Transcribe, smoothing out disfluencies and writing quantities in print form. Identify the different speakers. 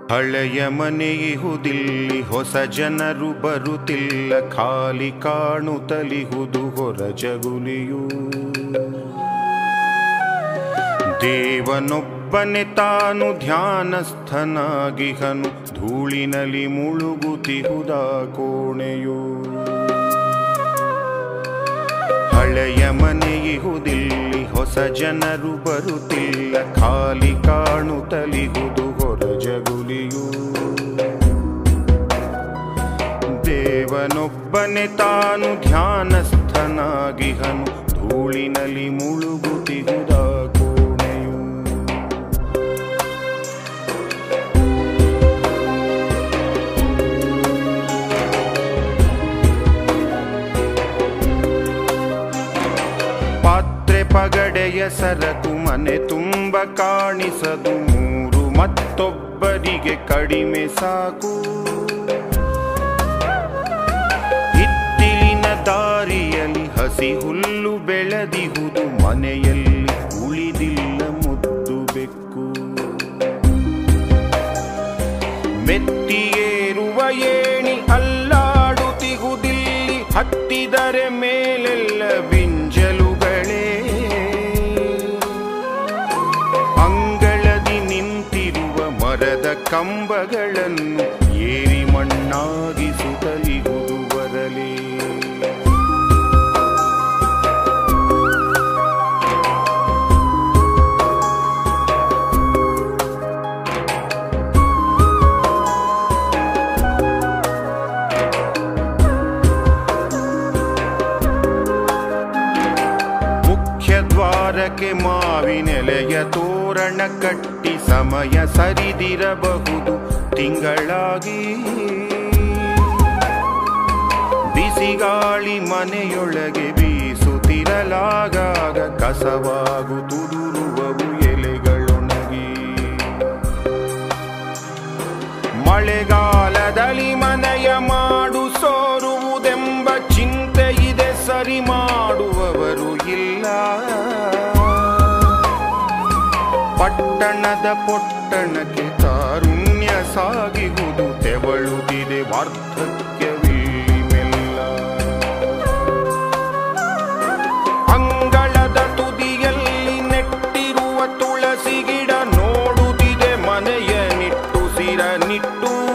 Speaker 1: ಹಳೆಯ ಮನೆಯಿಹುದಿಲ್ಲಿ ಹೊಸ ಜನರು ಬರುತ್ತಿಲ್ಲ, ಖಾಲಿ ಕಾಣುತ್ತಲಿಹುದು ಹೊರ ಜಗುಲಿಯು. ದೇವನೊಬ್ಬನೆ ತಾನು ಧ್ಯಾನಸ್ಥನಾಗಿಹನು, ಧೂಳಿನಲ್ಲಿ ಮುಳುಗುತ್ತಿಹುದ ಕೋಣೆಯು. ಹಳೆಯ ಮನೆಯಿಹುದಿಲ್ಲಿ ಹೊಸ ಜನರು ಬರುತ್ತಿಲ್ಲ, ಖಾಲಿ ಕಾಣುತ್ತಲಿಹುದು ಹೊರ ಜಗುಲಿಯು. ದೇವನೊಬ್ಬನೆ ತಾನು ಧ್ಯಾನಸ್ಥನಾಗಿಹನು, ಧೂಳಿನಲ್ಲಿ ಮುಳುಗುತ್ತಿಹುದ ಕೋಣೆಯು. ಪಾತ್ರೆ ಪಗಡೆಯ ಸರಕು ಮನೆ ತುಂಬ ಕಾಣಿಸದು, ಮೂರು ಮತ್ತೊಬ್ಬರಿಗೆ ಕಡಿಮೆ ಸಾಕು. ಹಿತ್ತಿಲಿನ ದಾರಿಯಲ್ಲಿ ಹಸಿ ಹುಲ್ಲು ಬೆಳೆದಿಹುದು, ಮನೆಯಲ್ಲಿ ಉಳಿದಿಲ್ಲ ಮುದ್ದು ಬೆಕ್ಕು. ಮೆತ್ತಿಯೇರುವ ಏಣಿ ಅಲ್ಲಾಡುತ್ತಿಹುದಿಲ್ಲಿ, ಹತ್ತಿದರೆ ಮೇಲೆಲ್ಲ ಬಿಂಜಲುಗಳೇ. ಅಂಗಳದಿ ನಿಂತಿರುವ ಮರದ ಕಂಬಗಳನ್ನು ಏರಿ ಮಣ್ಣಾಗಿಸುತ್ತಲಿಹುದು ಬರಲೇ. ದ್ವಾರಕ್ಕೆ ಮಾವಿನೆಲೆಯ ತೋರಣ ಕಟ್ಟಿ ಸಮಯ ಸರಿದಿರಬಹುದು ತಿಂಗಳಾಗಿ. ಬಿಸಿಗಾಳಿ ಮನೆಯೊಳಗೆ ಬೀಸುತ್ತಿರಲಾಗಾಗ ಕಸವಾಗುತ್ತುದುರುವವು ಎಲೆಗಳೊಣಗಿ. ಮಳೆಗಾಲದಲ್ಲಿ ಮನೆಯ ಮಾಡು ಸೋರುವುದೆಂಬ ಚಿಂತೆ ಇದೆ, ಸರಿ ಮಾಡುವವರು ಇಲ್ಲ. ಪಟ್ಟಣದ ಪೊಟ್ಟಣಕ್ಕೆ ತಾರುಣ್ಯ ಸಾಗಿಹುದು, ತೆವಳುತ್ತಿದೆ ವಾರ್ಧಕ್ಯವಿಲ್ಲಿ ಮೆಲ್ಲ. ಅಂಗಳದ ತುದಿಯಲ್ಲಿ ನೆಟ್ಟಿರುವ ತುಳಸಿ ಗಿಡ ನೋಡುತ್ತಿದೆ ಮನೆಯ ನಿಟ್ಟು ಸಿರ ನಿಟ್ಟು.